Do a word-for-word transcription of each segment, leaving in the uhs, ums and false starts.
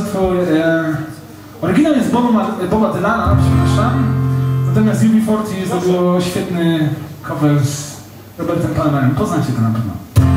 utwór, e, oryginał jest Boba, Boba Dylana, przepraszam, natomiast U B czterdzieści zrobiło świetny cover z Robertem Palmerem, poznacie go na pewno.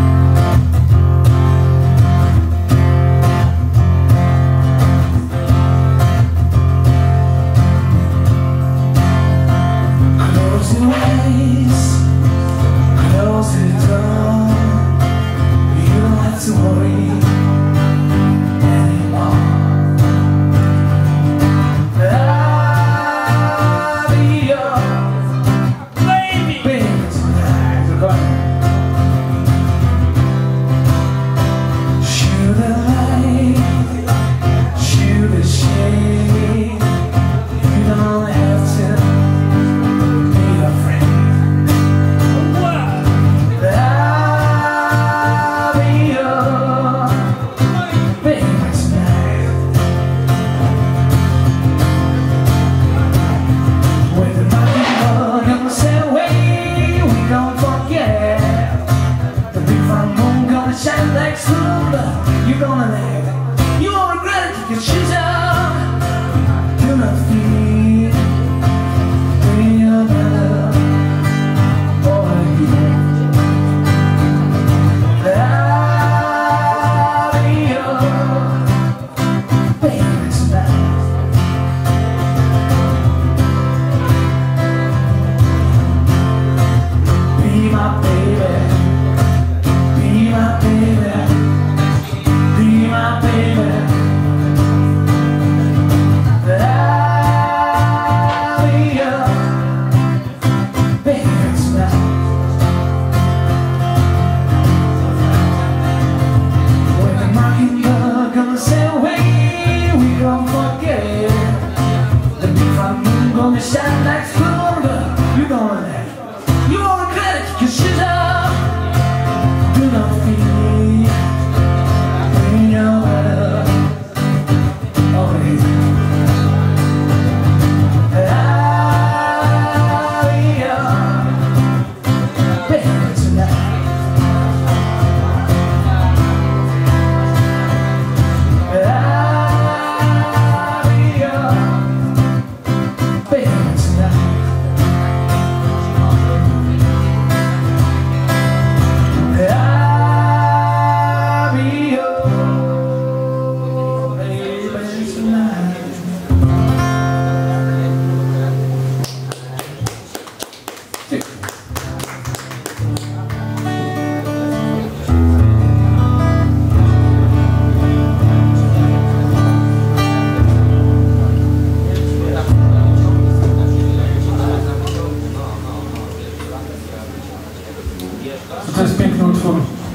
To jest piękny utwór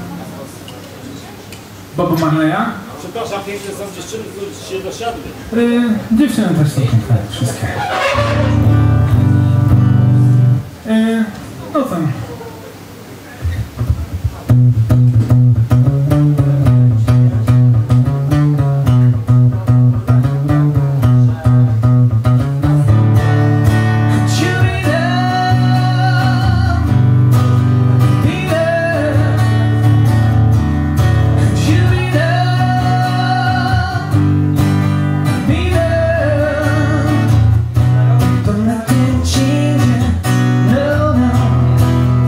Boba Marleya. Przepraszam, piękne są dziewczyny, które się dosiadły. Yy, dziewczyny też są piękne, wszystkie. Yy, no tam. But nothing changing, no, no.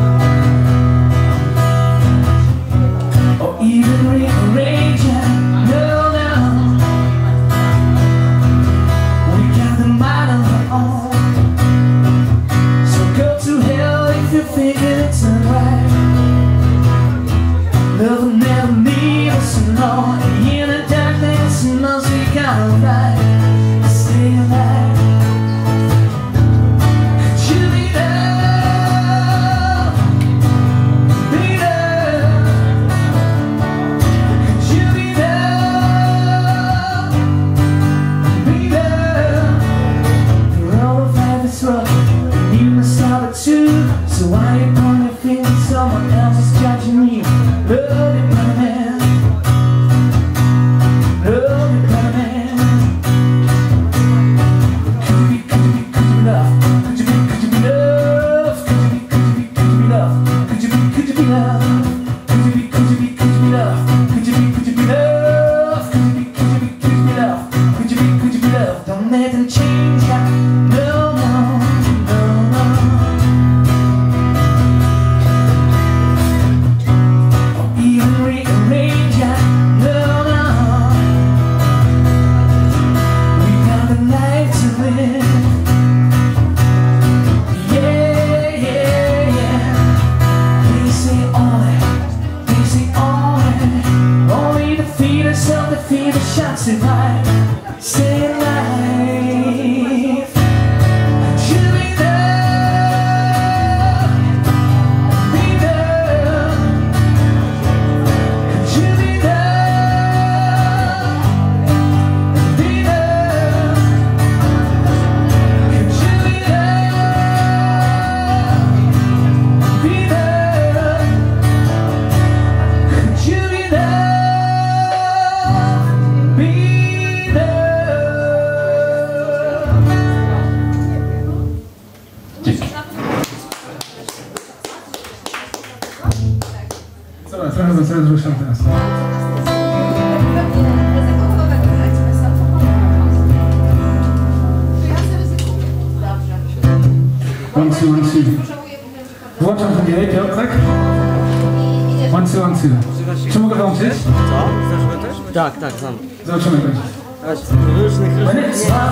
ruszam teraz. One, two, one, two. Włączam drugi Piotrek. One, two, one, two. Czy mogę włączyć? Co? Znasz go też? Tak, tak, znam. Zobaczymy będzie. Różnych, różnych...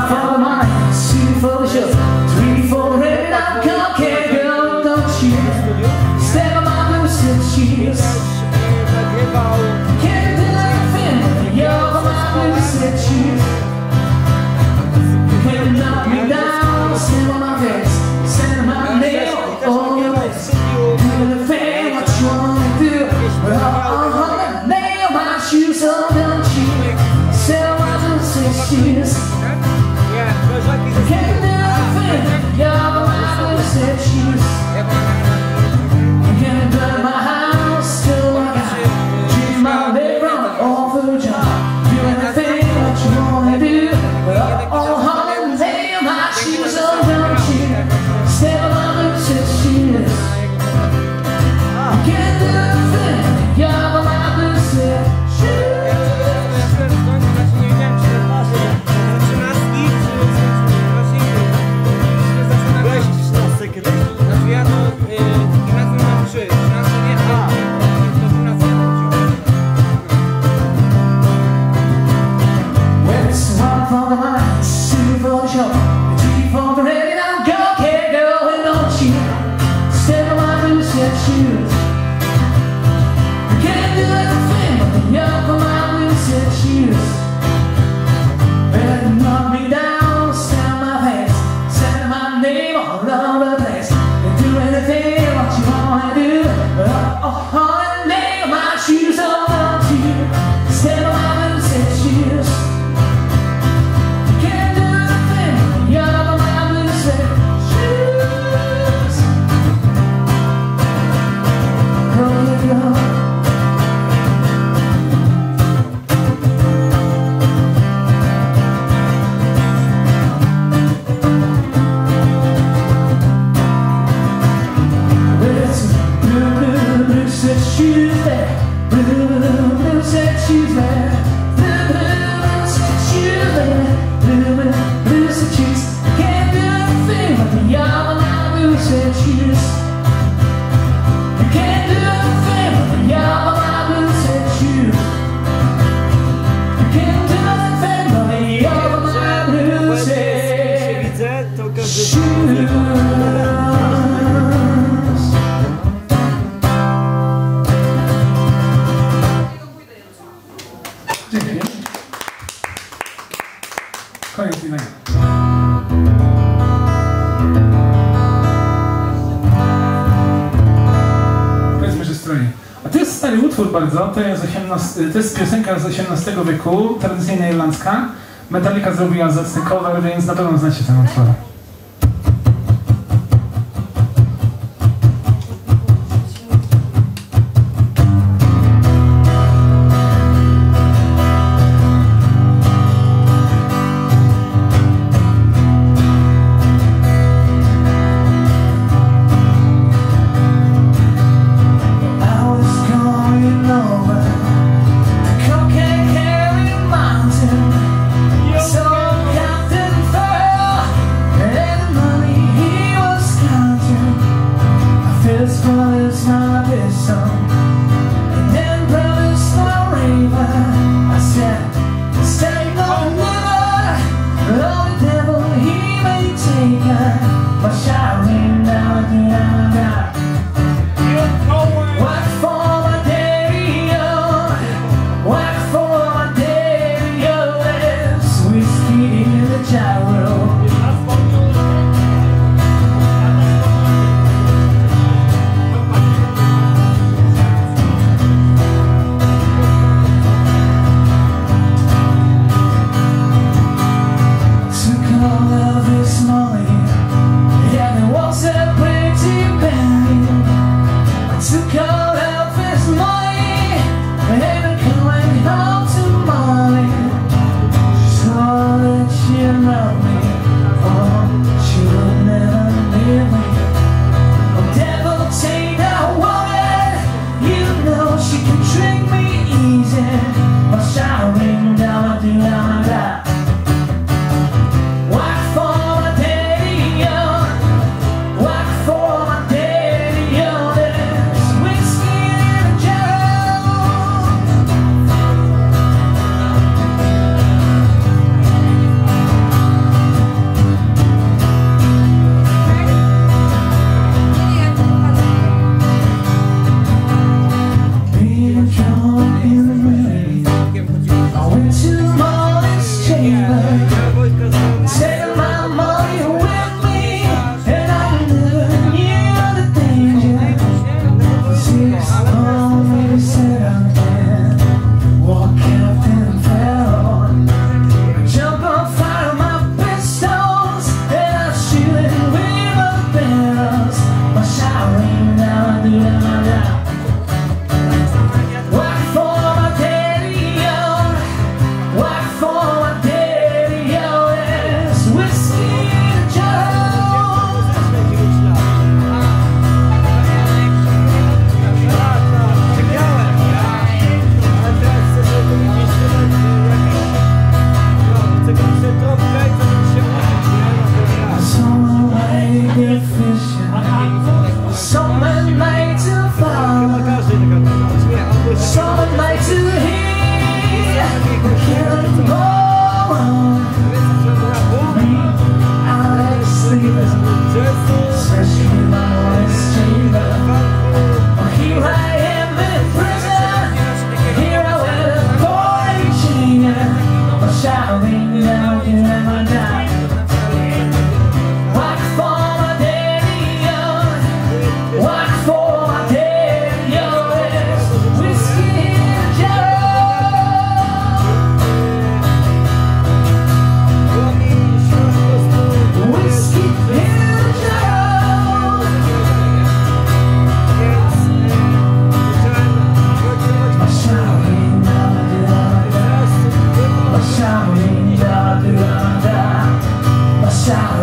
Koniec innego. Powiedzmy, że stroi. A to jest stary utwór bardzo, to jest, osiemnasty, to jest piosenka z osiemnastego wieku, tradycyjna irlandzka. Metallica zrobiła zacny cover, więc na pewno znacie ten utwór.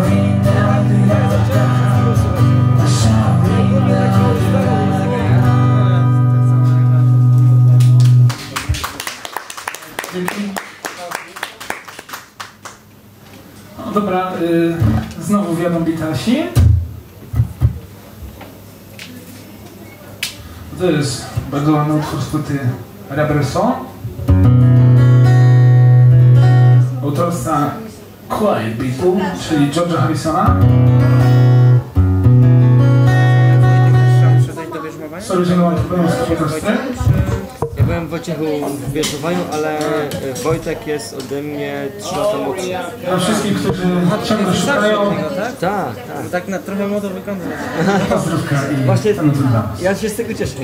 No dobra, y, znowu wjadą Beatlesi. To jest bardzo ładny utwór z płyty Rubber Soul. Autorstwa Quiet People, czyli George'a Harrisona. Sorry, że nie mam problemu z autorstwem. Ja byłem w Wojciechu w Wierzchowaniu, ale Wojtek jest ode mnie trzy lata młodszy. Dla wszystkich, którzy ciągle szukają, Tak, tak. Tak na trochę młodo wygląda. pozdrówka i Właśnie ten utwór dla was. ja się z tego cieszę.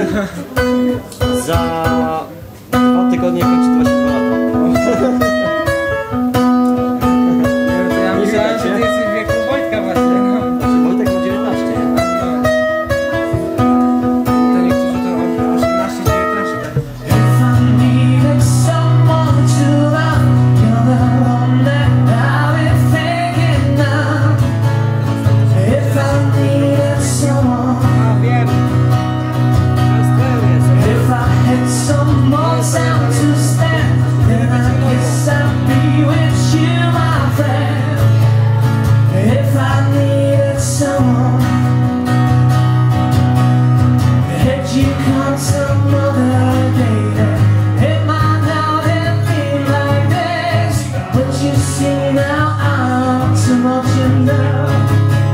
Za dwa tygodnie kończy dwadzieścia dwa lata. To ja myślałem, że ty jesteś w wieku Wojtka właśnie. No. Znaczy Wojtek ma dziewiętnaście, nie? To niektórzy to osiemnaście dziewiętnaście. Tak? If I needed someone to love, you're the one that I've been thinking of. If I needed someone, A wiem. if I had some more time to spend, then I guess I'd be with you, my friend. If I needed someone, had you come some other day, it might not have been like this. But you see now I'm too much in love.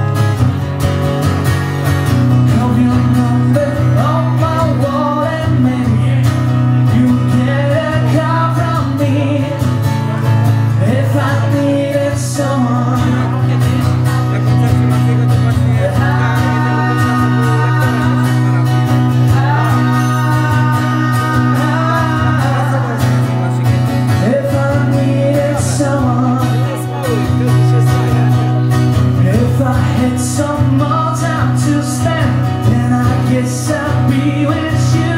Call your number on my wall and maybe you get a call from me. If I needed someone, Na koncercie Matiego to właśnie if I needed someone, if I had some more time to spend, then I guess I'd be with you.